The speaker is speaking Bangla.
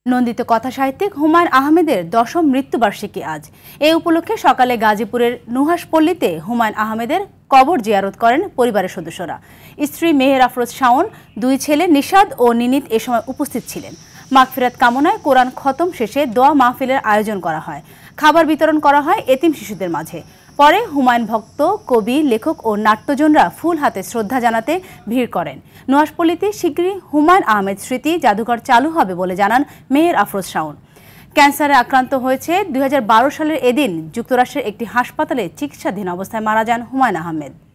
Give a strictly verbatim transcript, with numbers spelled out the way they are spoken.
নন্দিত কথা সাহিত্যিক হুমায়ুন আহমেদের দশম মৃত্যুবার্ষিকী আজ। এই উপলক্ষে সকালে গাজীপুরের নুহাশপল্লীতে হুমায়ুন আহমেদের কবর জিয়ারত করেন পরিবারের সদস্যরা। স্ত্রী মেহের আফরোজ শাওন, দুই ছেলে নিশাদ ও নিনিত এ সময় উপস্থিত ছিলেন। মাগফিরাত কামনায় কোরআন খতম শেষে দোয়া মাহফিলের আয়োজন করা হয়। খাবার বিতরণ করা হয় এতিম শিশুদের মাঝে। পরে হুমায়ুন ভক্ত, কবি, লেখক ও নাট্যজনরা ফুল হাতে শ্রদ্ধা জানাতে ভিড় করেন। নুহাশপল্লীতে শীঘ্রই হুমায়ুন আহমেদ স্মৃতি জাদুঘর চালু হবে বলে জানান মেহের আফরোজ শাওন। ক্যান্সারে আক্রান্ত হয়েছে দুই হাজার বারো সালের এদিন যুক্তরাষ্ট্রের একটি হাসপাতালে চিকিৎসাধীন অবস্থায় মারা যান হুমায়ুন আহমেদ।